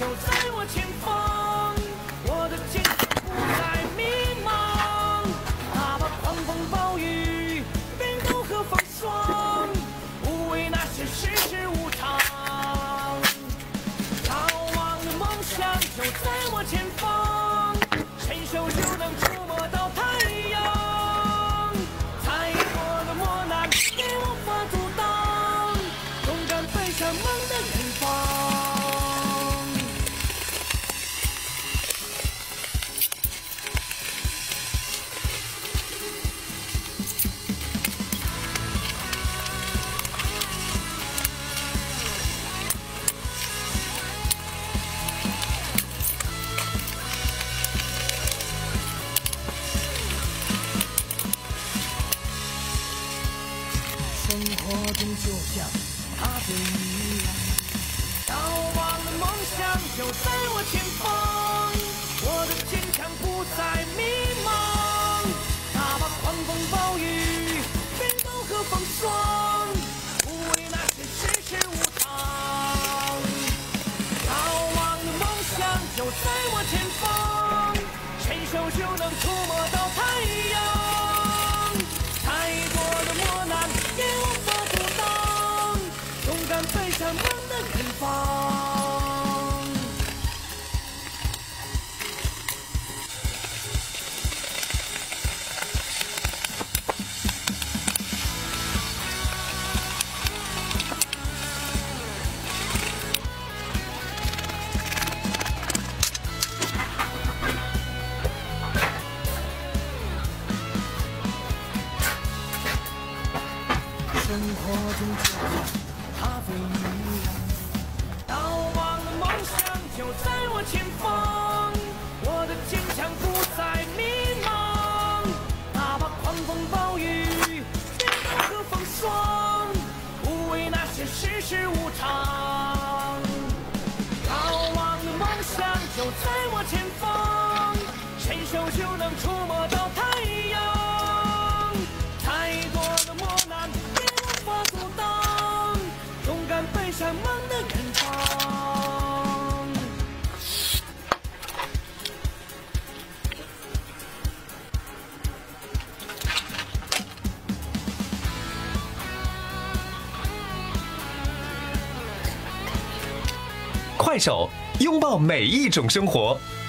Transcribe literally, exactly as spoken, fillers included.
就在我前方，我的坚强不再迷茫，哪怕狂风暴雨，冰冻和风霜，无畏那些世事无常。遥望的梦想就在我前方，伸手就能触摸到太阳，再多的磨难也无法阻挡，勇敢飞向梦的远方。生活中就像咖啡一样，遥望的梦想就在我前方，我的坚强不再迷茫，哪怕狂风暴雨，冰冻和风霜，无畏那些世事无常。遥望的梦想就在我前方，伸手就能触摸到太阳，太多的磨难也无法阻挡，勇敢飞向梦的远方。生活中就像咖啡一样，遥望的梦想就在我前方，我的坚强不再迷茫，哪怕狂风暴雨，冰冻和风霜，无畏那些世事无常。遥望的梦想就在我前方，伸手就能触摸到太阳，太多的磨难无法阻挡，勇敢飞向梦的远方。 快手，拥抱每一种生活。